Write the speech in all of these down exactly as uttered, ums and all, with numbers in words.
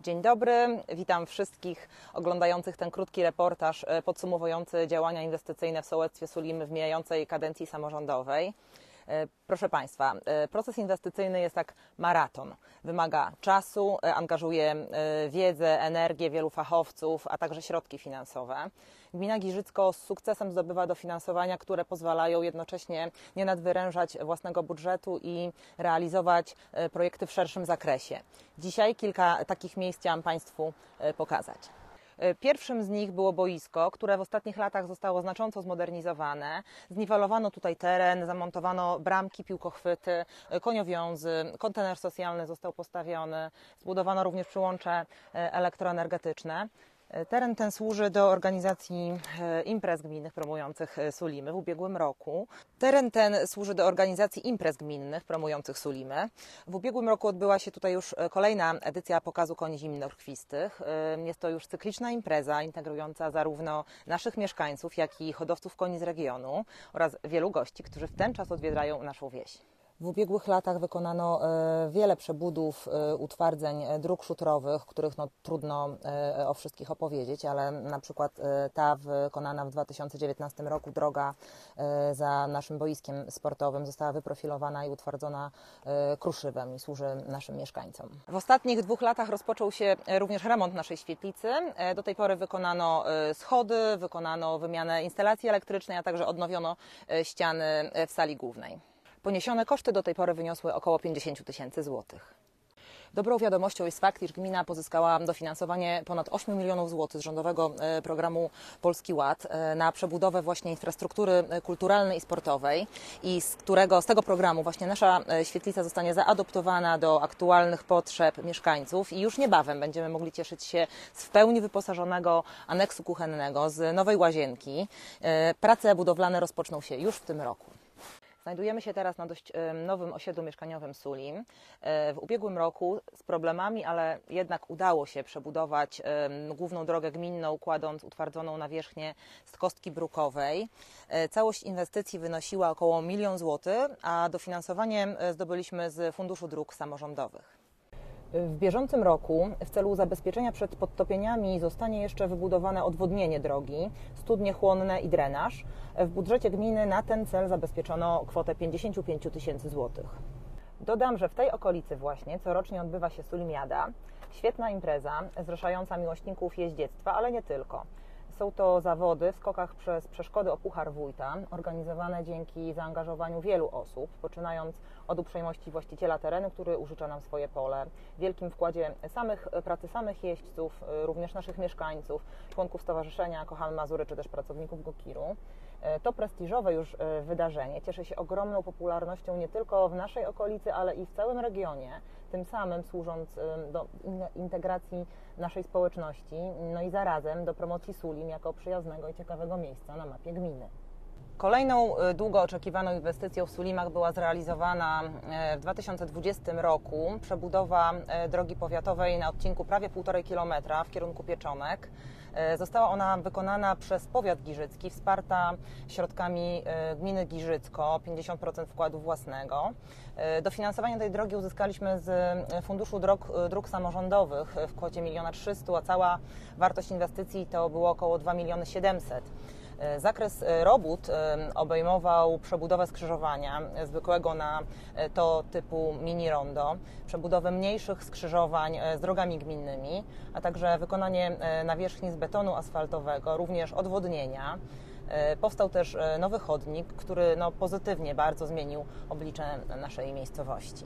Dzień dobry, witam wszystkich oglądających ten krótki reportaż podsumowujący działania inwestycyjne w sołectwie Sulimy w mijającej kadencji samorządowej. Proszę Państwa, proces inwestycyjny jest jak maraton. Wymaga czasu, angażuje wiedzę, energię wielu fachowców, a także środki finansowe. Gmina Giżycko z sukcesem zdobywa dofinansowania, które pozwalają jednocześnie nie nadwyrężać własnego budżetu i realizować projekty w szerszym zakresie. Dzisiaj kilka takich miejsc chciałam Państwu pokazać. Pierwszym z nich było boisko, które w ostatnich latach zostało znacząco zmodernizowane. Zniwelowano tutaj teren, zamontowano bramki, piłkochwyty, koniowiązy, kontener socjalny został postawiony, zbudowano również przyłącze elektroenergetyczne. Teren ten służy do organizacji imprez gminnych promujących Sulimy w ubiegłym roku. Teren ten służy do organizacji imprez gminnych promujących Sulimy. W ubiegłym roku odbyła się tutaj już kolejna edycja pokazu koni zimnorchwistych. Jest to już cykliczna impreza integrująca zarówno naszych mieszkańców, jak i hodowców koni z regionu oraz wielu gości, którzy w ten czas odwiedzają naszą wieś. W ubiegłych latach wykonano wiele przebudów utwardzeń dróg szutrowych, których no, trudno o wszystkich opowiedzieć, ale na przykład ta wykonana w dwa tysiące dziewiętnastym roku droga za naszym boiskiem sportowym została wyprofilowana i utwardzona kruszywem i służy naszym mieszkańcom. W ostatnich dwóch latach rozpoczął się również remont naszej świetlicy. Do tej pory wykonano schody, wykonano wymianę instalacji elektrycznej, a także odnowiono ściany w sali głównej. Poniesione koszty do tej pory wyniosły około pięćdziesiąt tysięcy złotych. Dobrą wiadomością jest fakt, iż gmina pozyskała dofinansowanie ponad ośmiu milionów złotych z rządowego programu Polski Ład na przebudowę właśnie infrastruktury kulturalnej i sportowej i z którego, z tego programu właśnie nasza świetlica zostanie zaadoptowana do aktualnych potrzeb mieszkańców i już niebawem będziemy mogli cieszyć się z w pełni wyposażonego aneksu kuchennego, z nowej łazienki. Prace budowlane rozpoczną się już w tym roku. Znajdujemy się teraz na dość nowym osiedlu mieszkaniowym Sulim. W ubiegłym roku z problemami, ale jednak udało się przebudować główną drogę gminną, kładąc utwardzoną nawierzchnię z kostki brukowej. Całość inwestycji wynosiła około milion złotych, a dofinansowanie zdobyliśmy z Funduszu Dróg Samorządowych. W bieżącym roku w celu zabezpieczenia przed podtopieniami zostanie jeszcze wybudowane odwodnienie drogi, studnie chłonne i drenaż. W budżecie gminy na ten cel zabezpieczono kwotę pięćdziesiąt pięć tysięcy złotych. Dodam, że w tej okolicy właśnie corocznie odbywa się Sulimiada, świetna impreza zrzeszająca miłośników jeździectwa, ale nie tylko. Są to zawody w skokach przez przeszkody o Puchar Wójta, organizowane dzięki zaangażowaniu wielu osób, poczynając od uprzejmości właściciela terenu, który użycza nam swoje pole, wielkim wkładzie samych, pracy samych jeźdźców, również naszych mieszkańców, członków Stowarzyszenia Kochamy Mazury, czy też pracowników Gokiru. To prestiżowe już wydarzenie cieszy się ogromną popularnością nie tylko w naszej okolicy, ale i w całym regionie, tym samym służąc do integracji naszej społeczności, no i zarazem do promocji Sulim jako przyjaznego i ciekawego miejsca na mapie gminy. Kolejną długo oczekiwaną inwestycją w Sulimach była zrealizowana w dwa tysiące dwudziestym roku przebudowa drogi powiatowej na odcinku prawie półtorej kilometra w kierunku Pieczonek. Została ona wykonana przez powiat giżycki, wsparta środkami gminy Giżycko, pięćdziesiąt procent wkładu własnego. Dofinansowanie tej drogi uzyskaliśmy z Funduszu Dróg, Dróg Samorządowych w kwocie miliona trzystu, a cała wartość inwestycji to było około dwa miliony siedemset. Zakres robót obejmował przebudowę skrzyżowania zwykłego na to typu mini rondo, przebudowę mniejszych skrzyżowań z drogami gminnymi, a także wykonanie nawierzchni z betonu asfaltowego, również odwodnienia. Powstał też nowy chodnik, który no, pozytywnie bardzo zmienił oblicze naszej miejscowości.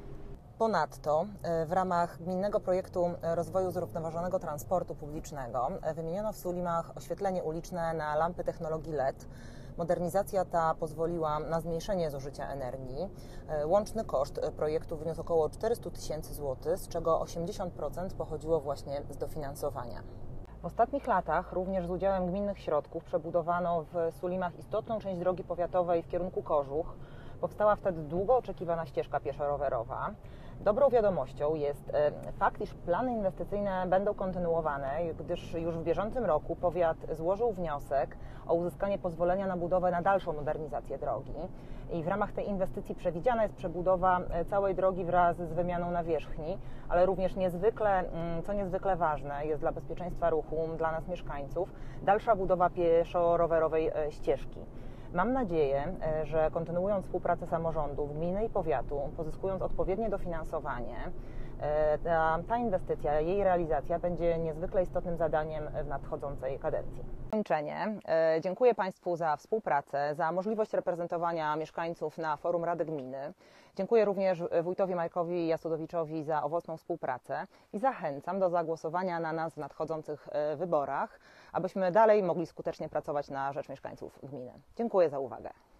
Ponadto w ramach gminnego projektu rozwoju zrównoważonego transportu publicznego wymieniono w Sulimach oświetlenie uliczne na lampy technologii L E D. Modernizacja ta pozwoliła na zmniejszenie zużycia energii. Łączny koszt projektu wyniósł około czterysta tysięcy złotych, z czego osiemdziesiąt procent pochodziło właśnie z dofinansowania. W ostatnich latach również z udziałem gminnych środków przebudowano w Sulimach istotną część drogi powiatowej w kierunku Kożuch. Powstała wtedy długo oczekiwana ścieżka pieszo-rowerowa. Dobrą wiadomością jest fakt, iż plany inwestycyjne będą kontynuowane, gdyż już w bieżącym roku powiat złożył wniosek o uzyskanie pozwolenia na budowę na dalszą modernizację drogi i w ramach tej inwestycji przewidziana jest przebudowa całej drogi wraz z wymianą nawierzchni, ale również niezwykle, co niezwykle ważne jest dla bezpieczeństwa ruchu, dla nas mieszkańców, dalsza budowa pieszo-rowerowej ścieżki. Mam nadzieję, że kontynuując współpracę samorządów, gminy i powiatu, pozyskując odpowiednie dofinansowanie, ta, ta inwestycja, jej realizacja będzie niezwykle istotnym zadaniem w nadchodzącej kadencji. Na zakończenie dziękuję Państwu za współpracę, za możliwość reprezentowania mieszkańców na forum Rady Gminy. Dziękuję również wójtowi Markowi Jasudowiczowi za owocną współpracę i zachęcam do zagłosowania na nas w nadchodzących wyborach, abyśmy dalej mogli skutecznie pracować na rzecz mieszkańców gminy. Dziękuję za uwagę.